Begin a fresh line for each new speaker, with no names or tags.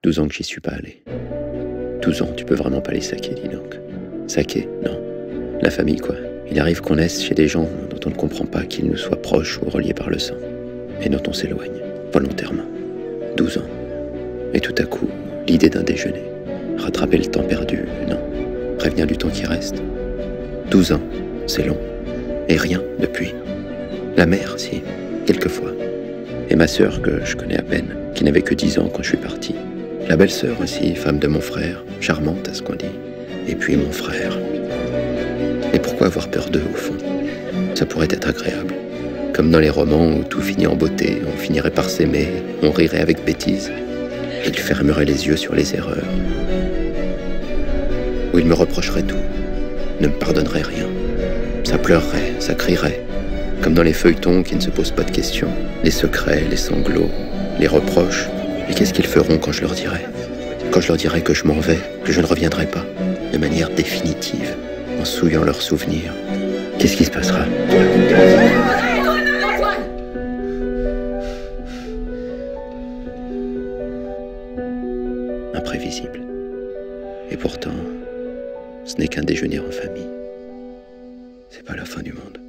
12 ans que j'y suis pas allé. 12 ans, tu peux vraiment pas les saquer, dis donc. Saquer, non. La famille, quoi. Il arrive qu'on naisse chez des gens dont on ne comprend pas qu'ils nous soient proches ou reliés par le sang, et dont on s'éloigne, volontairement. 12 ans. Et tout à coup, l'idée d'un déjeuner. Rattraper le temps perdu, non. Prévenir du temps qui reste. 12 ans, c'est long. Et rien depuis. La mère, si, quelquefois. Et ma sœur, que je connais à peine, qui n'avait que 10 ans quand je suis parti. La belle-sœur aussi, femme de mon frère, charmante à ce qu'on dit. Et puis mon frère. Et pourquoi avoir peur d'eux, au fond? Ça pourrait être agréable. Comme dans les romans où tout finit en beauté, on finirait par s'aimer, on rirait avec bêtise. Ils fermeraient les yeux sur les erreurs. Où ils me reprocheraient tout, ne me pardonneraient rien. Ça pleurerait, ça crierait. Comme dans les feuilletons qui ne se posent pas de questions. Les secrets, les sanglots, les reproches. Et qu'est-ce qu'ils feront quand je leur dirai? Quand je leur dirai que je m'en vais, que je ne reviendrai pas, de manière définitive, en souillant leurs souvenirs. Qu'est-ce qui se passera? Imprévisible. Et pourtant, ce n'est qu'un déjeuner en famille. C'est pas la fin du monde.